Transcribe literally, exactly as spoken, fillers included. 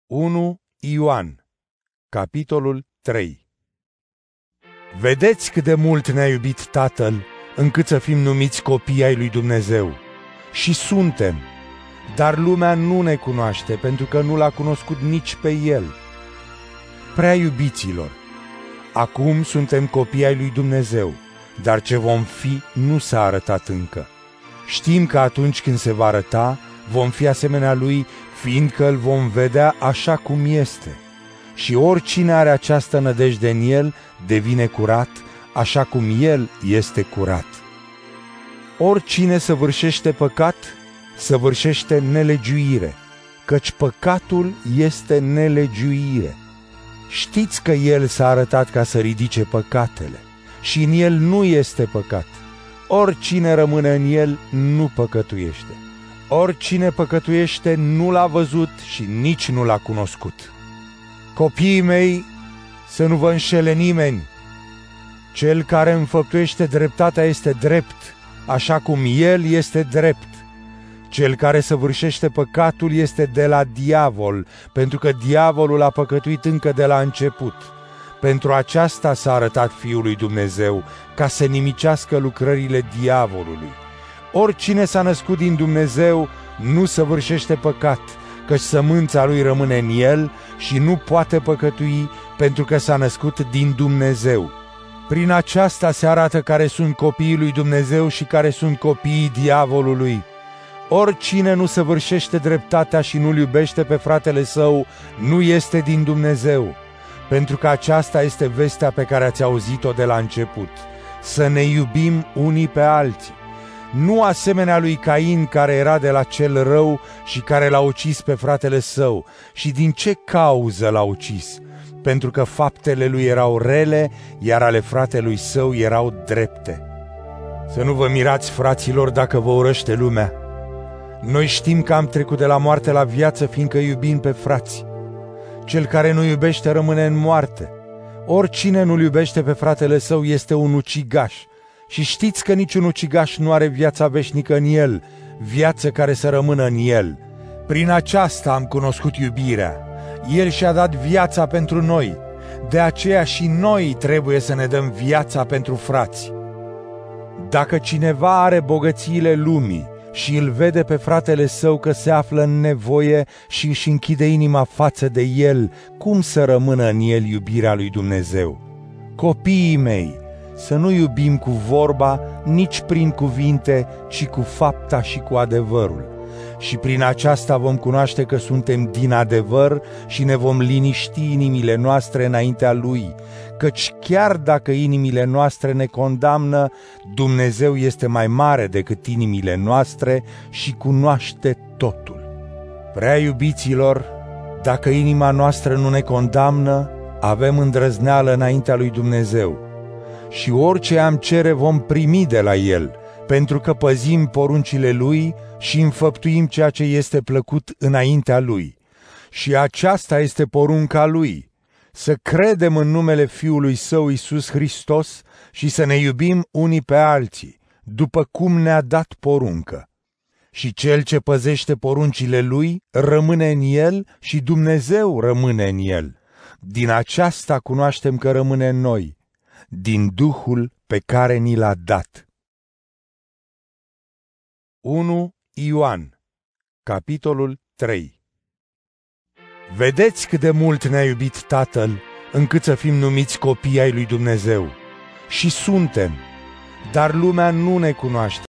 unu Ioan, capitolul trei. Vedeți cât de mult ne-a iubit Tatăl, încât să fim numiți copii ai lui Dumnezeu. Și suntem, dar lumea nu ne cunoaște, pentru că nu l-a cunoscut nici pe El. Prea iubiților, acum suntem copii ai lui Dumnezeu, dar ce vom fi nu s-a arătat încă. Știm că atunci când se va arăta, vom fi asemenea Lui, fiindcă îl vom vedea așa cum este. Și oricine are această nădejde în El devine curat, așa cum El este curat. Oricine săvârșește păcat, săvârșește nelegiuire, căci păcatul este nelegiuire. Știți că El s-a arătat ca să ridice păcatele și în El nu este păcat. Oricine rămâne în El nu păcătuiește. Oricine păcătuiește nu l-a văzut și nici nu l-a cunoscut. Copiii mei, să nu vă înșele nimeni. Cel care înfăptuiește dreptatea este drept, așa cum El este drept. Cel care săvârșește păcatul este de la diavol, pentru că diavolul a păcătuit încă de la început. Pentru aceasta s-a arătat Fiul lui Dumnezeu, ca să nimicească lucrările diavolului. Oricine s-a născut din Dumnezeu nu săvârșește păcat, căci sămânța lui rămâne în el și nu poate păcătui, pentru că s-a născut din Dumnezeu. Prin aceasta se arată care sunt copiii lui Dumnezeu și care sunt copiii diavolului. Oricine nu săvârșește dreptatea și nu-l iubește pe fratele său, nu este din Dumnezeu, pentru că aceasta este vestea pe care ați auzit-o de la început, să ne iubim unii pe alții. Nu asemenea lui Cain, care era de la cel rău și care l-a ucis pe fratele său. Și din ce cauză l-a ucis? Pentru că faptele lui erau rele, iar ale fratelui său erau drepte. Să nu vă mirați, fraților, dacă vă urăște lumea. Noi știm că am trecut de la moarte la viață, fiindcă iubim pe frați. Cel care nu iubește rămâne în moarte. Oricine nu-l iubește pe fratele său este un ucigaș. Și știți că niciun ucigaș nu are viața veșnică în el, viață care să rămână în el. Prin aceasta am cunoscut iubirea. El și-a dat viața pentru noi. De aceea și noi trebuie să ne dăm viața pentru frați. Dacă cineva are bogățiile lumii și îl vede pe fratele său că se află în nevoie și își închide inima față de el, cum să rămână în el iubirea lui Dumnezeu? Copiii mei, să nu iubim cu vorba, nici prin cuvinte, ci cu fapta și cu adevărul. Și prin aceasta vom cunoaște că suntem din adevăr și ne vom liniști inimile noastre înaintea Lui, căci chiar dacă inimile noastre ne condamnă, Dumnezeu este mai mare decât inimile noastre și cunoaște totul. Prea iubiților, dacă inima noastră nu ne condamnă, avem îndrăzneală înaintea lui Dumnezeu. Și orice am cere vom primi de la El, pentru că păzim poruncile Lui și înfăptuim ceea ce este plăcut înaintea Lui. Și aceasta este porunca Lui, să credem în numele Fiului Său Iisus Hristos și să ne iubim unii pe alții, după cum ne-a dat poruncă. Și cel ce păzește poruncile Lui rămâne în El și Dumnezeu rămâne în El. Din aceasta cunoaștem că rămâne în noi, din Duhul pe care ni l-a dat. unu Ioan, capitolul trei. Vedeți cât de mult ne-a iubit Tatăl, încât să fim numiți copii ai lui Dumnezeu. Și suntem, dar lumea nu ne cunoaște,